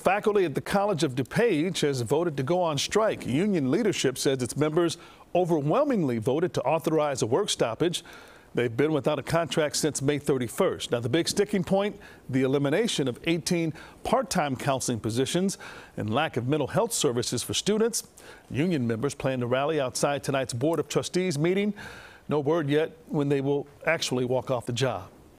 Faculty at the College of DuPage has voted to go on strike. Union leadership says its members overwhelmingly voted to authorize a work stoppage. They've been without a contract since May 31st. Now, the big sticking point, the elimination of 18 part-time counseling positions and lack of mental health services for students. Union members plan to rally outside tonight's Board of Trustees meeting. No word yet when they will actually walk off the job.